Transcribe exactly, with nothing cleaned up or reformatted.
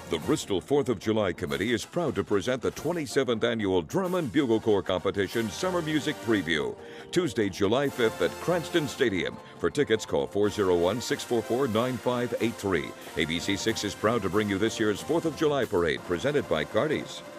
The Bristol fourth of July Committee is proud to present the twenty-seventh Annual Drum and Bugle Corps Competition Summer Music Preview, Tuesday, July fifth at CRANSTON Stadium. For tickets, call four oh one, six four four, nine five eight three. A B C six is proud to bring you this year's fourth of July Parade, presented by CARDI'S.